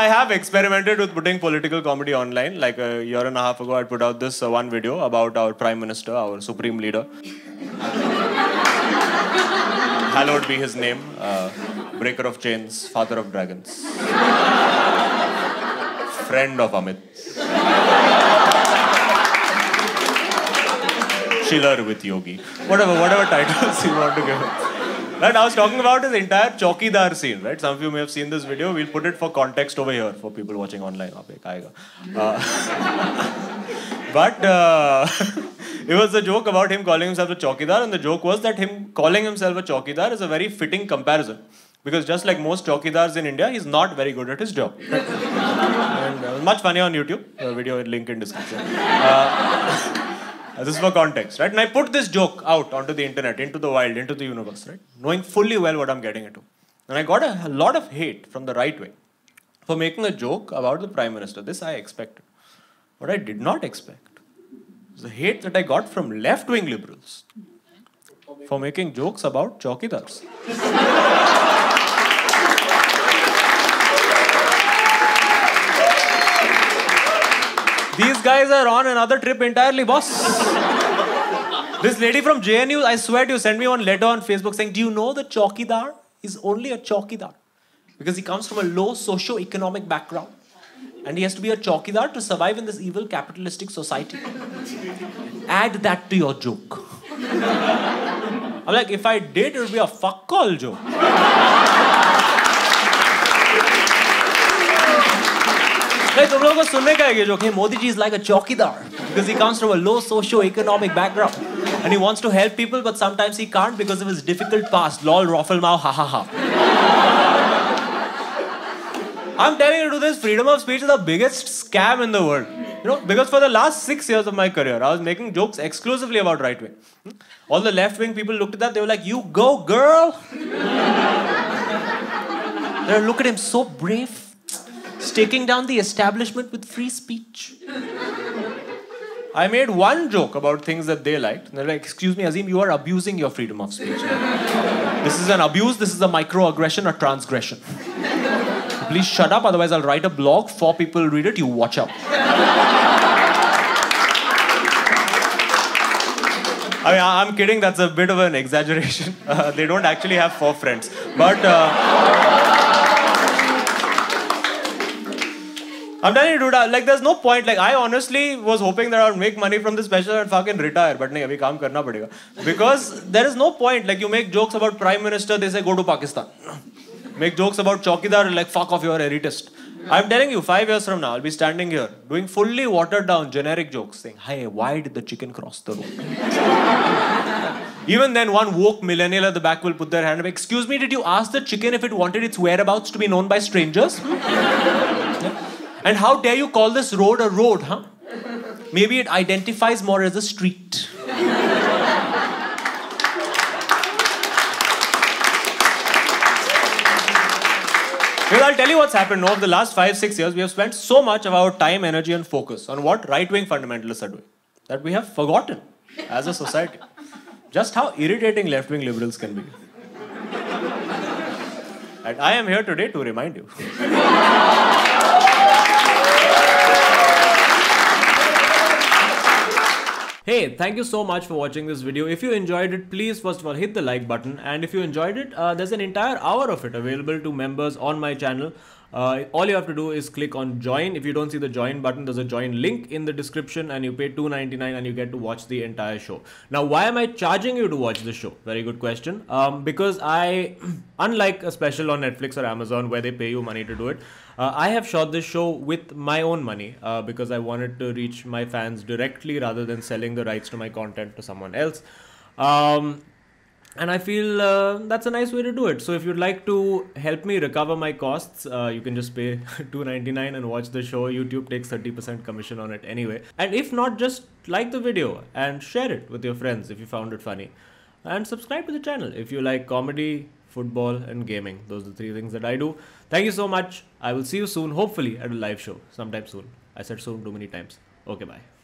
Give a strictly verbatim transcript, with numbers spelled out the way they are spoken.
I have experimented with putting political comedy online. Like a year and a half ago, I put out this uh, one video about our Prime Minister, our Supreme Leader. Hallowed be his name. Uh, breaker of chains, father of dragons. Friend of Amit. Chiller with Yogi. Whatever, whatever titles you want to give it. Right, I was talking about his entire Chaukidar scene, right? Some of you may have seen this video. We'll put it for context over here for people watching online. Uh, but uh, it was a joke about him calling himself a Chaukidar, and the joke was that him calling himself a Chaukidar is a very fitting comparison. Because just like most Chaukidars in India, he's not very good at his job. And uh, much funny on YouTube. A video link in description. Uh, This is for context, right? And I put this joke out onto the internet, into the wild, into the universe, right? Knowing fully well what I'm getting into. And I got a, a lot of hate from the right wing for making a joke about the Prime Minister. This I expected. What I did not expect was the hate that I got from left-wing liberals for making jokes about Chaukidars. These guys are on another trip entirely, boss. This lady from J N U, I swear to you, sent me one letter on Facebook saying, do you know the Chaukidar is only a Chaukidar? Because he comes from a low socio-economic background. And he has to be a Chaukidar to survive in this evil capitalistic society. Add that to your joke. I'm like, if I did, it would be a fuck call joke. Like, तुम लोगों को सुनने का है ये joke. Hey, Modi ji is like a Chaukidar because he comes from a low socio-economic background and he wants to help people, but sometimes he can't because of his difficult past. Lol, Raffle Mao, ha ha ha. I'm telling you, to this freedom of speech is the biggest scam in the world. You know, because for the last six years of my career, I was making jokes exclusively about right wing. All the left wing people looked at that, they were like, "You go, girl." They look at him, so brave. Taking down the establishment with free speech. I made one joke about things that they liked. They're like, excuse me, Azim, you are abusing your freedom of speech. This is an abuse, this is a microaggression or transgression. Please shut up, otherwise I'll write a blog, four people read it, you watch out. I mean, I'm kidding, that's a bit of an exaggeration. Uh, they don't actually have four friends. But... Uh, I'm telling you, dude, like, there's no point. Like, I honestly was hoping that I would make money from this special and fucking retire. But nahi, abhi kaam karna padega. Because there is no point. Like, you make jokes about Prime Minister, they say, go to Pakistan. Make jokes about Chaukidar, like, fuck off, you're a elitist. I'm telling you, five years from now, I'll be standing here, doing fully watered down generic jokes, saying, hey, why did the chicken cross the road? Even then, one woke millennial at the back will put their hand up. Excuse me, did you ask the chicken if it wanted its whereabouts to be known by strangers? Yeah. And how dare you call this road a road, huh? Maybe it identifies more as a street. Because I'll tell you what's happened. Over the last five, six years, we have spent so much of our time, energy, and focus on what right-wing fundamentalists are doing that we have forgotten as a society just how irritating left-wing liberals can be. And I am here today to remind you. Hey, thank you so much for watching this video. If you enjoyed it, please first of all hit the like button, and if you enjoyed it, uh, there's an entire hour of it available to members on my channel. Uh, all you have to do is click on join. If you don't see the join button, there's a join link in the description, and you pay two ninety-nine and you get to watch the entire show. Now, why am I charging you to watch the show? Very good question. Um, because I, unlike a special on Netflix or Amazon where they pay you money to do it, uh, I have shot this show with my own money uh, because I wanted to reach my fans directly rather than selling the rights to my content to someone else. Um, And I feel uh, that's a nice way to do it. So if you'd like to help me recover my costs, uh, you can just pay two ninety-nine and watch the show. YouTube takes thirty percent commission on it anyway. And if not, just like the video and share it with your friends if you found it funny. And subscribe to the channel if you like comedy, football, and gaming. Those are the three things that I do. Thank you so much. I will see you soon, hopefully at a live show sometime soon. I said soon too many times. Okay, bye.